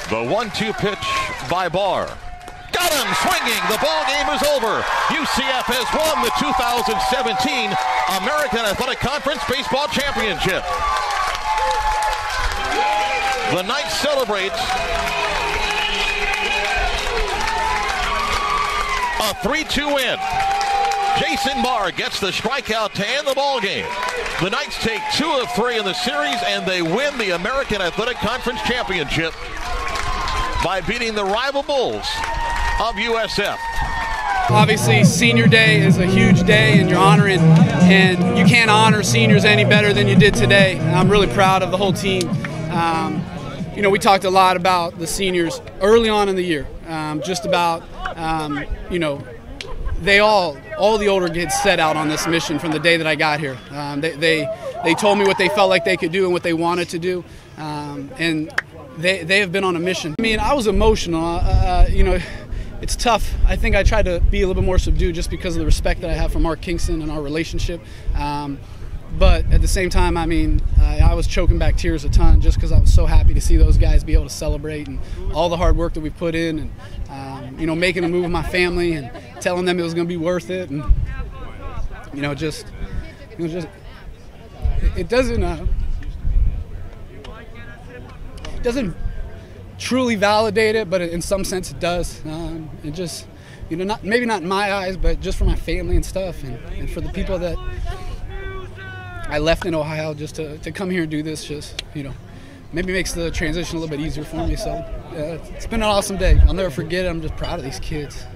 The 1-2 pitch by Barr. Got him swinging. The ball game is over. UCF has won the 2017 American Athletic Conference Baseball Championship. The Knights celebrate a 3-2 win. Jason Barr gets the strikeout to end the ball game. The Knights take 2 of 3 in the series, and they win the American Athletic Conference Championship by beating the rival Bulls of USF. Obviously, senior day is a huge day, and you're honoring, and you can't honor seniors any better than you did today. And I'm really proud of the whole team. You know, we talked a lot about the seniors early on in the year, just about, you know, all the older kids set out on this mission from the day that I got here. They told me what they felt like they could do and what they wanted to do, and they have been on a mission. I mean, I was emotional. You know, it's tough. I think I tried to be a little bit more subdued just because of the respect that I have for Mark Kingston and our relationship. But at the same time, I mean, I was choking back tears a ton just because I was so happy to see those guys be able to celebrate and all the hard work that we put in, and you know, making a move with my family and telling them it was going to be worth it, and you know, just it doesn't truly validate it, but in some sense it does. It just, you know, maybe not in my eyes, but just for my family and stuff, and for the people that I left in Ohio just to come here and do this, just, you know, maybe makes the transition a little bit easier for me. So it's been an awesome day. I'll never forget it. I'm just proud of these kids.